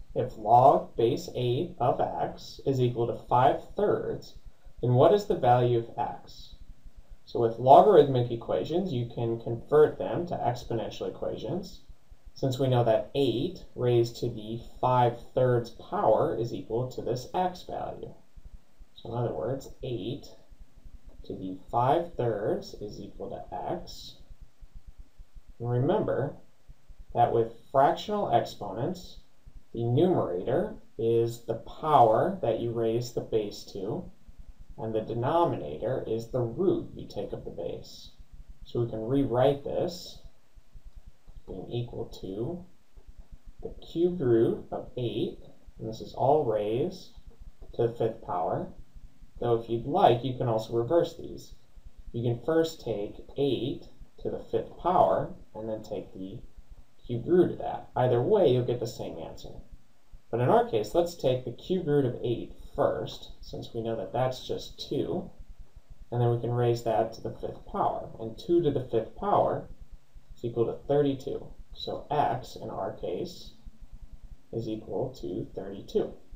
If log base 8 of x is equal to 5/3, then what is the value of x? So with logarithmic equations, you can convert them to exponential equations, since we know that 8 raised to the 5/3 power is equal to this x value. So in other words, 8 to the 5/3 is equal to x. And remember that with fractional exponents, the numerator is the power that you raise the base to, and the denominator is the root you take of the base. So we can rewrite this being equal to the cubed root of 8, and this is all raised to the 5th power. Though if you'd like, you can also reverse these. You can first take 8 to the 5th power, and then take the cubed root of that. Either way, you'll get the same answer. But in our case, let's take the cubed root of 8 first, since we know that that's just 2. And then we can raise that to the 5th power. And 2 to the 5th power is equal to 32. So x, in our case, is equal to 32.